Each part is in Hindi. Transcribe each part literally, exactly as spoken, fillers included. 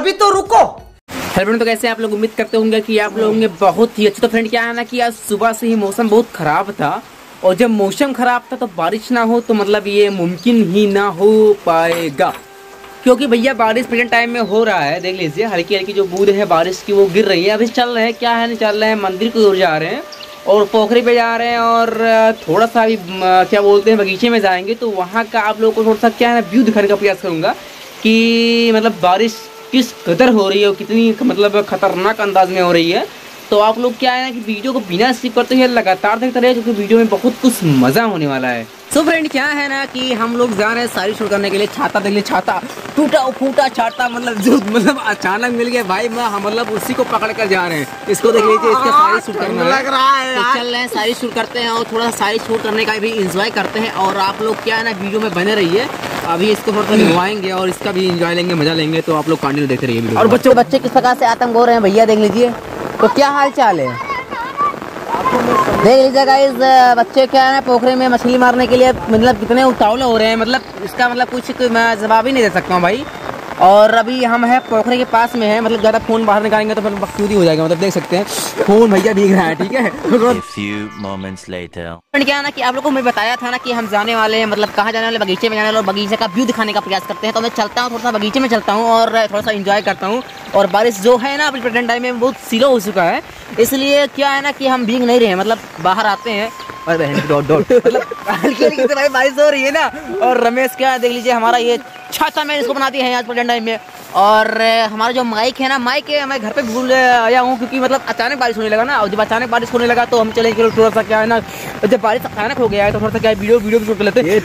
अभी तो रुको। हेलो फ्रेंड, तो कैसे आप लोग उम्मीद करते होंगे कि आप लोग होंगे बहुत ही अच्छे। तो फ्रेंड क्या है ना कि आज सुबह से ही मौसम बहुत खराब था, और जब मौसम खराब था तो बारिश ना हो तो मतलब ये मुमकिन ही ना हो पाएगा, क्योंकि भैया बारिश प्रेजेंट टाइम में हो रहा है। देख लीजिए हल्की हल्की जो बूंद है बारिश की वो गिर रही है। अभी चल रहे हैं क्या है नहीं चल रहे हैं, मंदिर की ओर जा रहे हैं और पोखरी पे जा रहे हैं, और थोड़ा सा अभी क्या बोलते हैं बगीचे में जाएंगे, तो वहाँ का आप लोगों को थोड़ा सा क्या है ना व्यू दिखाने का प्रयास करूँगा कि मतलब बारिश किस कदर हो रही है और कितनी मतलब खतरनाक अंदाज में हो रही है। तो आप लोग क्या है ना कि वीडियो को बिना स्किप करते हुए लगातार देखते रहे, क्योंकि वीडियो में बहुत कुछ मजा होने वाला है। सो so फ्रेंड क्या है ना कि हम लोग जा रहे हैं सारी शूट करने के लिए। छाता देख लीजिए, छाता टूटा फूटा छाता, मतलब जो मतलब अचानक मिल गया भाई, मैं हम मतलब उसी को पकड़ कर जा रहे हैं। इसको देख लीजिए, इसके सारी शूट करना लग रहा है। तो चल रहे हैं सारी शूट करते हैं और थोड़ा सा सारी शूट करने का भी इंजॉय करते हैं। और आप लोग क्या है ना वीडियो में बने रहिए, अभी इसको थोड़ा सा निभाएंगे और इसका भी इंजॉय लेंगे, मजा लेंगे। तो आप लोग कंटिन्यू देखते रहिए वीडियो। और बच्चे बच्चे किस प्रकार से आतंक हो रहे हैं भैया देख लीजिए। तो क्या हाल चाल है देख लीजिए गाइस, बच्चे क्या है ना पोखरे में मछली मारने के लिए मतलब कितने उतावले हो रहे हैं, मतलब इसका मतलब कुछ मैं जवाब ही नहीं दे सकता हूँ भाई। और अभी हम है पोखरे के पास में है, मतलब ज़्यादा फोन बाहर निकालेंगे तो फिर बकचोदी हो जाएगा, मतलब देख सकते हैं फोन भैया भीग रहा है, ठीक है। A few moments later. क्या है ना कि आप लोगों को मैं बताया था ना कि हम जाने वाले हैं, मतलब कहाँ जाने वाले, बगीचे में जाने वाले, और बगीचे का व्यू दिखाने का प्रयास करते हैं। तो मैं चलता हूँ थोड़ा सा बगीचे में चलता हूँ और थोड़ा सा इंजॉय करता हूँ। और बारिश जो है ना अभी प्रेजेंट टाइम में बहुत सीलो हो चुका है, इसलिए क्या है ना कि हम भीग नहीं रहे हैं, मतलब बाहर आते हैं और डॉट डॉट मतलब हल्की हल्की से भाई बारिश हो रही है ना। और रमेश क्या देख लीजिए हमारा ये छाता मैं इसको बनाती है आज प्रेजेंट टाइम में। और हमारा जो माइक है ना, माइक है मैं घर पे भूल आया हूँ, क्योंकि मतलब अचानक बारिश होने लगा ना, और जब अचानक बारिश होने लगा तो हम चले कि थोड़ा सा क्या है ना, जब बारिश अचानक हो गया है तो थोड़ा सा क्या वीडियो वीडियो भी शूट कर लेते हैं।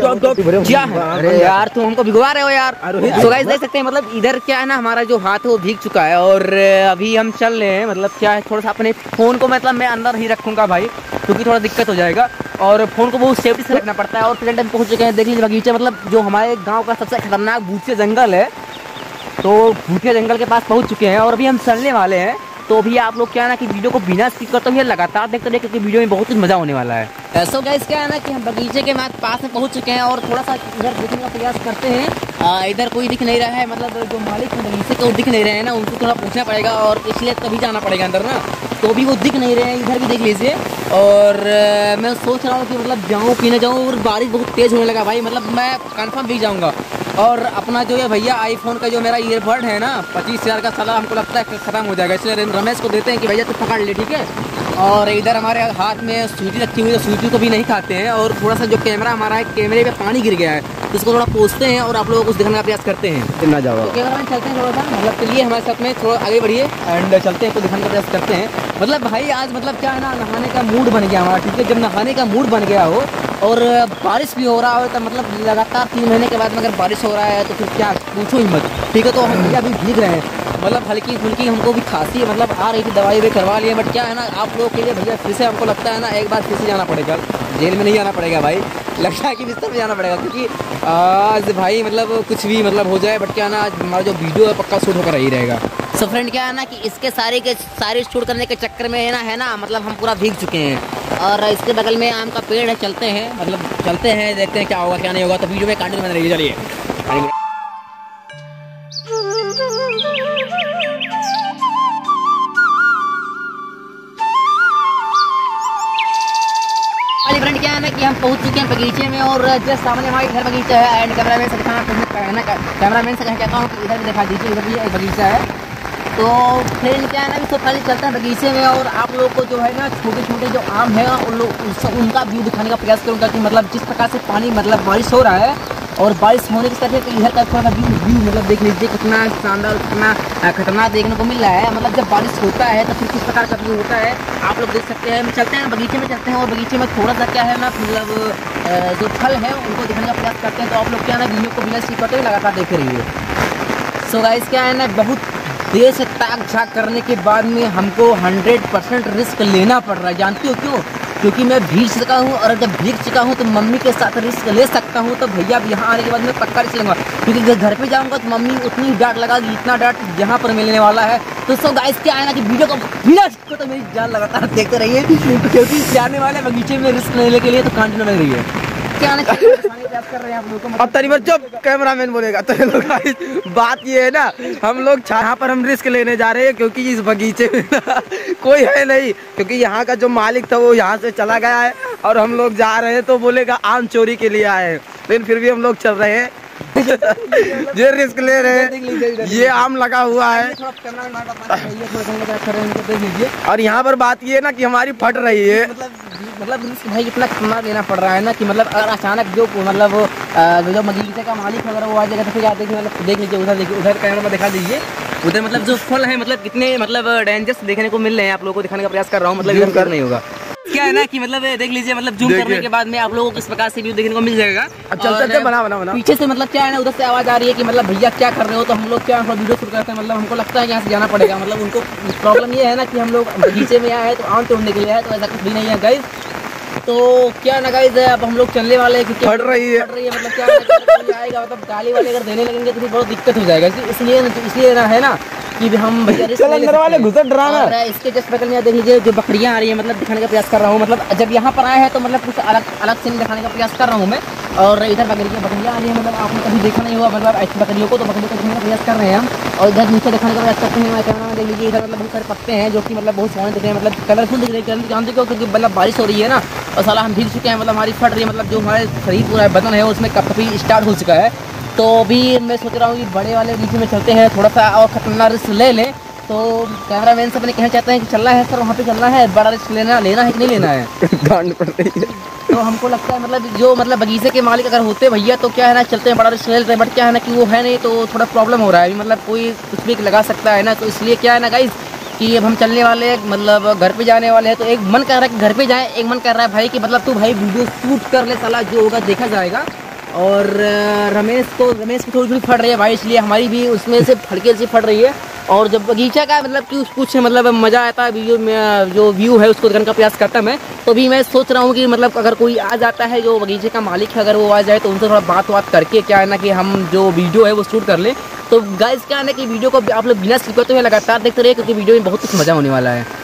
क्या है अरे यार तुम हमको भिगवा रहे हो यार। तो गाइस देख सकते हैं मतलब इधर क्या है ना हमारा जो हाथ है वो भीग चुका है, और अभी हम चल रहे हैं, मतलब क्या है थोड़ा सा अपने फोन को मतलब मैं अंदर ही रखूंगा भाई, क्योंकि थोड़ा दिक्कत हो जाएगा और फोन को बहुत सेफ्टी से रखना पड़ता है। और प्रेजेंट टाइम पहुंच चुके हैं, देख लीजिए बगीचा, मतलब जो हमारे गाँव का सबसे खतरनाक भूतिया जंगल है, तो भूतिया जंगल के पास पहुंच चुके हैं और अभी हम चलने वाले हैं। तो अभी आप लोग क्या है ना कि वीडियो को बिना स्किप करते हुए लगातार देखते रहे, क्योंकि वीडियो में बहुत कुछ मजा होने वाला है। ऐसा गाइस क्या है ना कि हम बगीचे के पास में पहुंच चुके हैं और थोड़ा सा इधर देखने का प्रयास करते हैं। आ, इधर कोई दिख नहीं रहा है, मतलब जो मालिक है बगीचे के वो दिख नहीं रहे हैं ना, उनको थोड़ा पूछना पड़ेगा और इसलिए तभी जाना पड़ेगा अंदर ना। तो अभी वो दिख नहीं रहे हैं, इधर भी देख लीजिए। और आ, मैं सोच रहा हूँ कि मतलब जाऊँ कि न जाऊँ, और बारिश बहुत तेज़ होने लगा भाई, मतलब मैं कन्फर्म भीग जाऊँगा। और अपना जो है भैया आईफोन का जो मेरा ईयरबड है ना पच्चीस हज़ार का साला हमको लगता है खत्म हो जाएगा, इसलिए रमेश को देते हैं कि भैया तू पकड़ ले, ठीक है। और इधर हमारे हाथ में सूजी रखी हुई है, सूजी को भी नहीं खाते हैं। और थोड़ा सा जो कैमरा हमारा है, कैमरे पे पानी गिर गया है, तो इसको थोड़ा पोंछते हैं और आप लोगों को दिखाने का प्रयास करते हैं। ना जाओ तो कैमरा मैन चलते हैं थोड़ा सा, मतलब चलिए हमारे साथ में थोड़ा आगे बढ़िए एंड चलते हैं तो दिखाने का प्रयास करते हैं। मतलब भाई आज मतलब क्या है ना नहाने का मूड बन गया हमारा, ठीक है। जब नहाने का मूड बन गया हो और बारिश भी हो रहा हो, तो मतलब लगातार तीन महीने के बाद में अगर बारिश हो रहा है तो फिर क्या पूछो ही मत, ठीक है। तो हम भैया अभी भीग रहे हैं, मतलब हल्की फुल्की हमको भी खांसी मतलब आ रही थी, दवाई भी करवा लिए, बट क्या है ना आप लोगों के लिए भैया फिर से हमको लगता है ना एक बार फिर से जाना पड़ेगा, जेल में नहीं जाना पड़ेगा भाई, लगता है कि बिस्तर में जाना पड़ेगा, क्योंकि आज भाई मतलब कुछ भी मतलब हो जाए, बट क्या है ना आज हमारा जो वीडियो है पक्का शूट होकर ही रहेगा। सो फ्रेंड क्या है ना कि इसके सारे के सारे शूट करने के चक्कर में है ना है ना मतलब हम पूरा भीग चुके हैं। और इसके बगल में आम का पेड़ है, चलते हैं मतलब चलते हैं देखते हैं क्या होगा क्या नहीं होगा। तो वीडियो में कंटिन्यू बन रही है, चलिए। फ्रेंड क्या है ना कि हम पहुंच चुके हैं बगीचे में, और जस्ट सामने हमारे घर बगीचा है एंड कैमरा मैन से दिखाना कैमरा मैन से कहता हूँ कि इधर भी दिखा दीजिए, इधर भी एक बगीचा है। तो फ्रेंड क्या है ना तो पहले चलते हैं बगीचे में और आप लोगों को जो है ना छोटे छोटे जो आम है उन लोग उनका व्यू दिखाने का प्रयास करूँगा कि मतलब जिस प्रकार से पानी मतलब बारिश हो रहा है और बारिश होने के साथ तो इधर का थोड़ा सा व्यू व्यू मतलब देख लीजिए कितना शानदार कितना खतरनाक देखने को मिल रहा है। मतलब जब बारिश होता है तो फिर किस प्रकार का व्यू होता है आप लोग देख सकते हैं। चलते हैं बगीचे में चलते हैं और बगीचे में थोड़ा सा क्या है ना मतलब जो फल है उनको दिखाने का प्रयास करते हैं। तो आप लोग क्या है ना वीडियो को बिना स्किप करते हुए लगातार देख रहिए। सो गाइस क्या है ना बहुत देर से ताक झाक करने के बाद में हमको हंड्रेड परसेंट रिस्क लेना पड़ रहा है। जानती हो क्यों? क्योंकि मैं भीग चुका हूँ और जब भीग चुका हूँ तो मम्मी के साथ रिस्क ले सकता हूँ। तो भैया अब यहाँ आने के बाद मैं पक्का रिस्क लूँगा, क्योंकि अगर घर पे जाऊँगा तो मम्मी उतनी डांट लगागी इतना डांट यहाँ पर मिलने वाला है। तो सो गाइस क्या है ना कि वीडियो को बिना को तो मेरी जान लगातार देखते रहिए, क्योंकि जाने वाले बगीचे में रिस्क लेने के लिए तो कंटिन्यू लग रही है। क्या ना कर रहे हैं आप लोगों को। अब तनी बार चुप, कैमरामैन बोलेगा। तो लोग बात ये है ना, हम लोग यहाँ पर हम रिस्क लेने जा रहे हैं क्योंकि इस बगीचे में ना कोई है नहीं, क्योंकि यहाँ का जो मालिक था वो यहाँ से चला गया है और हम लोग जा रहे हैं तो बोलेगा आम चोरी के लिए आए हैं, लेकिन फिर भी हम लोग चल रहे हैं। ये रिस्क ले रहे हैं, ये आम लगा हुआ है। और यहाँ पर बात ये है ना कि हमारी फट रही है, मतलब भाई इतना खाना देना पड़ रहा है ना कि मतलब अगर अचानक जो मतलब जो बगीचे का मालिक अगर वो आ जाएगा तो फिर आप देखिए, मतलब देख लीजिए उधर, देखिए उधर कैमरा में दिखा दीजिए उधर, मतलब जो फल है मतलब कितने मतलब डेंजर्स देखने को मिल रहे हैं। आप लोगों को दिखाने का प्रयास कर रहा हूँ, मतलब इधर कर नहीं होगा। क्या है ना कि मतलब देख लीजिए, मतलब जूम करने के बाद में आप लोगों को किस प्रकार से व्यू देखने को मिल जाएगा। चल चल चल बना बना बना। पीछे से मतलब क्या है ना, उधर से आवाज आ रही है कि मतलब भैया क्या कर रहे हो, तो हम लोग क्या वीडियो शूट करते हैं, मतलब हमको लगता है यहाँ से जाना पड़ेगा। मतलब उनको प्रॉब्लम ये है ना कि हम लोग बगीचे में आए हैं तो आम तोड़ने के लिए आए, तो ऐसा कुछ भी नहीं है गाइस। तो क्या ना गाइस, अब हम लोग चलने वाले हैं, फट रही है फट रही है मतलब क्या आएगा, मतलब गाली वाले अगर देने लगेंगे तो फिर बहुत दिक्कत हो जाएगा। इसलिए इसलिए ना है ना कि हम भैया अंदर वाले घुसट ड्रामा इसके जस्ट बगल में देख लीजिए जो बकरियां आ रही है, मतलब दिखाने का प्रयास कर रहा हूँ। मतलब जब यहाँ पर आए हैं तो मतलब कुछ अलग अलग सीन दिखाने का प्रयास कर रहा हूँ मैं। और इधर बकरियां बकरियां आ रही है, मतलब आपने कभी देखा नहीं हुआ, मतलब ऐसी बकरियों को, तो बकरियों को दिखाने का प्रयास कर रहे हैं हम। और इधर नीचे दिखाने का प्रयास करते हैं, कैमरा में देख लीजिए इधर मतलब बहुत सारे पत्ते हैं जो कि मतलब बहुत सोने दिख रहे हैं, मतलब कलरफुल दिख रहे हैं। जानते हो क्योंकि मतलब बारिश हो रही है ना, और साला हम भीग चुके हैं, मतलब हमारी फट रही है, मतलब जो हमारे शरीर पूरा बदन है उसमें कभी स्टार्ट हो चुका है। तो अभी मैं सोच रहा हूँ कि बड़े वाले बीच में चलते हैं, थोड़ा सा और खतरनाक रिस्क ले लें। तो कैमरामैन से अपने कहना चाहते हैं कि चलना है सर, वहाँ पे चलना है, बड़ा रिस्क लेना लेना है कि नहीं लेना है। गांड पड़ रही है। तो हमको लगता है मतलब जो मतलब बगीचे के मालिक अगर होते भैया तो क्या है ना, चलते हैं, बड़ा रिस्क ले लेते हैं। बट क्या है ना कि वो है नहीं, तो थोड़ा प्रॉब्लम हो रहा है, मतलब कोई कुछ भी लगा सकता है ना। तो इसलिए क्या है ना गाइस कि अब हम चलने वाले मतलब घर पे जाने वाले हैं। तो एक मन कर रहा है कि घर पे जाएं, एक मन कर रहा है भाई कि मतलब तू भाई वीडियो शूट कर ले, साला जो होगा देखा जाएगा। और रमेश को रमेश की थोड़ी थोड़ी फट रही है भाई, इसलिए हमारी भी उसमें से हल्की सी फट रही है। और जब बगीचा का मतलब कि कुछ मतलब मज़ा आता है, वीडियो में जो व्यू है उसको देखने का प्रयास करता मैं। तो भी मैं सोच रहा हूँ कि मतलब अगर कोई आ जाता है जो बगीचे का मालिक है, अगर वो आ जाए तो उनसे थोड़ा बात बात करके क्या है ना कि हम जो वीडियो है वो शूट कर लें। तो गाइस क्या है ना कि वीडियो को आप लोग बिना स्किप करते हुए लगातार देखते रहिए, क्योंकि वीडियो में बहुत कुछ मज़ा होने वाला है।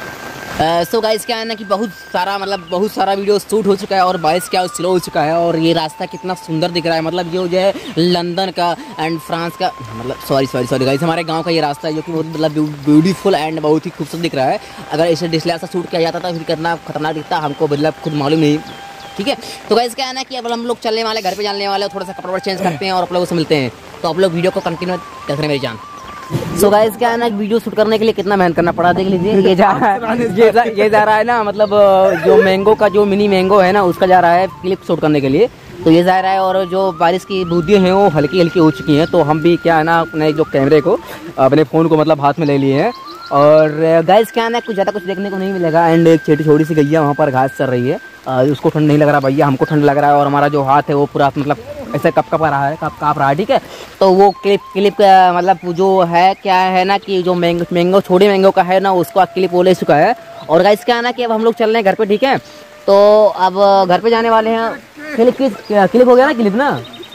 सो गाइस क्या है ना कि बहुत सारा मतलब बहुत सारा वीडियो शूट हो चुका है और बारिश क्या स्लो हो चुका है। और ये रास्ता कितना सुंदर दिख रहा है, मतलब ये जो है लंदन का एंड फ्रांस का, मतलब सॉरी सॉरी सॉरी गाइस, हमारे गांव का ये रास्ता है जो कि बहुत मतलब ब्यूटीफुल एंड बहुत ही खूबसूरत दिख रहा है। अगर इसे डिस्प्ले से शूट किया जाता था फिर कितना खतरनाक दिखता हमको मतलब खुद मालूम नहीं, ठीक है। तो गाइस क्या है ना कि अब हम लोग चलने वाले, घर पे जाने वाले, थोड़ा सा कपड़ा चेंज करते हैं और आप लोगों से मिलते हैं। तो आप लोग वीडियो को कंटिन्यू देख रहे हैं मेरी जान। सो गाइस क्या है ना, वीडियो शूट करने के लिए कितना मेहनत करना पड़ा, देख लीजिए। ये जा रहा है ये जा, ये जा रहा है ना, मतलब जो मैंगो का जो मिनी मैंगो है ना उसका जा रहा है क्लिप शूट करने के लिए, तो ये जा रहा है। और जो बारिश की बूंदें हैं वो हल्की हल्की हो चुकी हैं, तो हम भी क्या है ना अपने जो कैमरे को, अपने फ़ोन को मतलब हाथ में ले लिए हैं। और गाइस क्या है ना कुछ ज़्यादा कुछ देखने को नहीं मिलेगा। एंड एक छोटी छोटी सी गैया वहाँ पर घास चल रही है, उसको ठंड नहीं लग रहा भैया, हमको ठंड लग रहा है। और हमारा जो हाथ है वो पूरा मतलब ऐसे कप कप रहा है, कप काँप रहा है, ठीक है। तो वो क्लिप क्लिप मतलब जो है क्या है ना कि जो मैंगो मैंगो छोटे मैंगो का है ना उसको क्लिप वो ले चुका है। और गाइस क्या है ना कि अब हम लोग चल रहे हैं घर पे, ठीक है। तो अब घर पे जाने वाले हैं। क्लिप क्लिप हो गया ना, क्लिप ना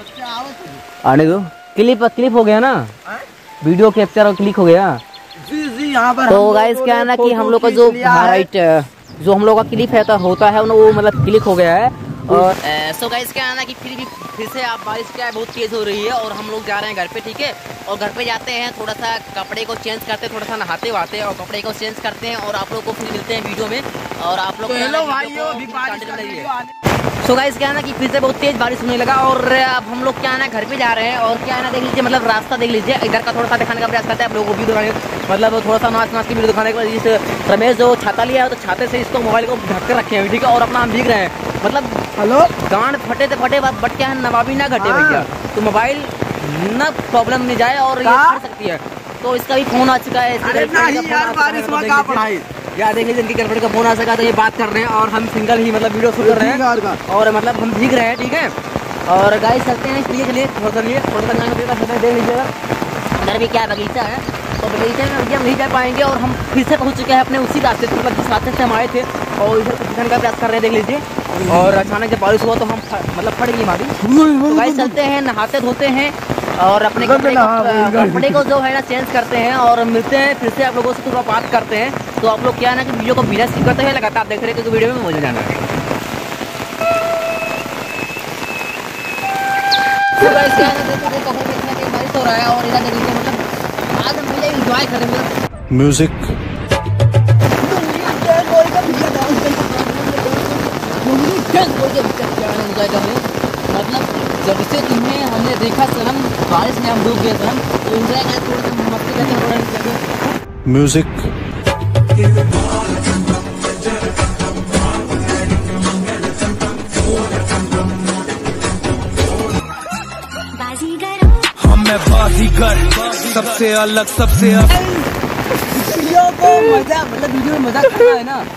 आने दो, क्लिप क्लिप हो गया ना, वीडियो कैप्चर और क्लिक हो गया। तो गाइस क्या है ना कि हम लोग का जो राइट जो हम लोग का क्लिप है होता है वो मतलब क्लिक हो गया है। और सो गाइस क्या है ना कि फिर भी फिर से आप बारिश क्या है बहुत तेज़ हो रही है और हम लोग जा रहे हैं घर पे, ठीक है। और घर पे जाते हैं, थोड़ा सा कपड़े को चेंज करते हैं, थोड़ा सा नहाते वाते हैं और कपड़े को चेंज करते हैं और आप लोग को फिर मिलते हैं वीडियो में। और आप लोग सो गाइस क्या है ना कि फिर से बहुत तेज बारिश होने लगा और अब हम लोग क्या है ना घर पे जा रहे हैं। और क्या है ना देख लीजिए, मतलब रास्ता देख लीजिए, इधर का थोड़ा सा दिखाने का प्रयास करते हैं आप लोगों को, वीडियो दिखाने, मतलब थोड़ा सा नाच नाच की वीडियो दिखाने के बाद रमेश जो छाता लिया है तो छाते से इसको मोबाइल को ढक कर रखे हैं, ठीक है। और अपना हम भीग रहे हैं, मतलब हेलो गांड फटे तो फटे बट क्या है नवाबी ना घटे भैया, तो मोबाइल ना प्रॉब्लम नहीं जाए और ये कर सकती है। तो इसका भी फोन आ चुका है, या देख लीजिए इनकी गर्लफ्रेंड का फोन आ सका, तो ये बात कर रहे हैं और हम सिंगल ही मतलब वीडियो शूट कर रहे हैं और मतलब हम भीग रहे हैं, ठीक है। और गाइस चलते हैं इसलिए के लिए थोड़ा सा लिए थोड़ा सा देख लीजिएगा, अंदर भी क्या बगीचा है, तो बगीचे में भैया हम नहीं जा पाएंगे। और हम फिर से पहुंच चुके हैं अपने उसी रास्ते से, मतलब जिस रास्ते से हम आए थे और इधर कुछ दिखाने का प्रयास कर रहे हैं, देख लीजिए। और अचानक जब बारिश हुआ तो हम मतलब फट गई हमारी। तो गाइस चलते हैं, नहाते धोते हैं और अपने कपड़े को कपड़े को जो है ना चेंज करते हैं और मिलते हैं फिर से आप लोगों से थोड़ा बात करते हैं। तो आप लोग क्या है ना कि वीडियो को बिना स्किप करते हुए लगातार देख रहे हैं, क्योंकि वीडियो में मजा जाना है। गाइस क्या है देखो देखो कितना के बारिश हो रहा है और इधर देखिए मतलब आज हम पहले एंजॉय कर रहे हैं म्यूजिक एंजॉय कर रहे हैं मतलब जब से तुम्हें हमने देखा सनम बारिश में हम डूब गए सनम तो एंजॉय कर थोड़ा सा मस्ती करते हैं म्यूजिक हम मैं बाजीगर सबसे अलग सबसे अलग वीडियो को मजा मतलब वीडियो में मजा करना है ना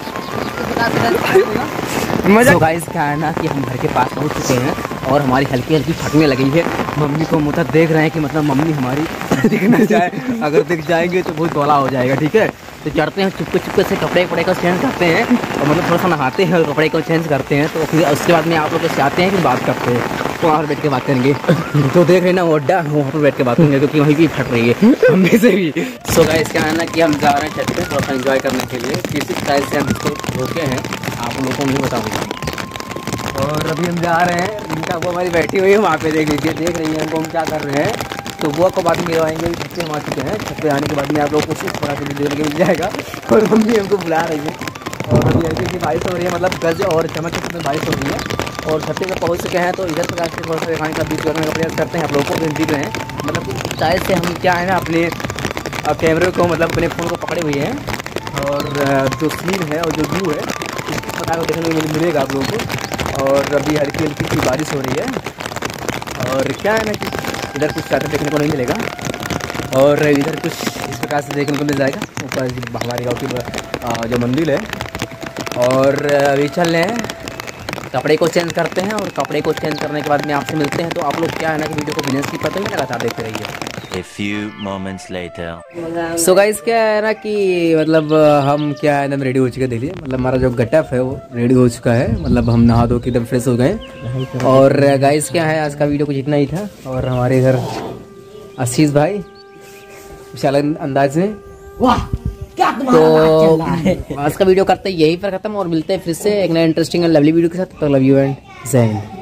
मजा तो गाइस क्या है ना कि हम घर के पास पहुंच चुके हैं और हमारी हल्की हल्की फटने लगी है। मम्मी को मतलब देख रहे हैं कि मतलब मम्मी हमारी दिख ना जाए, अगर दिख जाएंगे तो बहुत बड़ा हो जाएगा। ठीक है तो चढ़ते हैं चुपके चुपके से कपड़े कपड़े को चेंज करते हैं और मतलब थोड़ा सा नहाते हैं और कपड़े को चेंज करते हैं तो फिर उसके बाद में आप लोग से आते हैं कि बात करते हैं तो वहाँ पर बैठ के बात करेंगे। तो देख रहे हैं ना ओड्डा वहाँ पर बैठ के बात करेंगे क्योंकि वहीं भी फट रही है मम्मी से भी। सो गाइस क्या है ना कि हम जा रहे हैं छत पे थोड़ा सा एंजॉय करने के लिए, किसी स्टाइल से हम इसको रोके हैं आप लोगों को नहीं बताऊँगा। और अभी हम जा रहे हैं, इनका वो हमारी बैठी हुई है वहाँ पे देख लीजिए, देख रही है हमको हम क्या कर रहे हैं। तो वो को बाद में आएंगे, छत पे हम आ चुके हैं, छत पे आने के बाद में आप लोगों को कुछ थोड़ा सा देखने को मिल जाएगा। और मम्मी हमको बुला रही है और अभी हल्की हल्की बारिश हो रही है, मतलब गज और चमक में बारिश हो रही है और छत पे पहुँच चुके हैं। तो इधर प्रकार से थोड़ा सा दिखाने का बीच करने का प्रयास करते हैं आप लोगों को दिख रहे हैं। मतलब शायद से हम क्या है ना अपने कैमरे को मतलब अपने फ़ोन को पकड़े हुए हैं और जो सीन है और जो व्यू है इस प्रकार को देखने को मिलेगा आप लोगों को। और अभी हल्की हल्की सी बारिश हो रही है और क्या है ना कि इधर कुछ ज़्यादा देखने को नहीं मिलेगा और इधर कुछ इस प्रकार से देखने को मिल जाएगा ऊपर हमारे गाँव की जो मंदिर है। और अभी चल रहे हैं, कपड़े को चेंज करते हैं और कपड़े को चेंज करने के बाद में आपसे मिलते हैं। तो आप लोग क्या है ना कि वीडियो को बिना स्किप करते हुए लगातार देखते रहिए। A few moments later. So so guys क्या है ना कि मतलब हम क्या है ना रेडी हो चुके, देखिए मतलब हमारा जो गटअप है वो रेडी हो चुका है, मतलब हम नहा धो के एकदम फ्रेश हो गए। और गाइस क्या है आज का वीडियो कुछ इतना ही था और हमारे इधर आशीष भाई कुछ अलग अंदाज में वाह क्या तो आज का वीडियो करते हैं यहीं पर खत्म और मिलते हैं फिर से एक नया इंटरेस्टिंग और लवली वीडियो के साथ। तो लव यू एंड जय हिंद।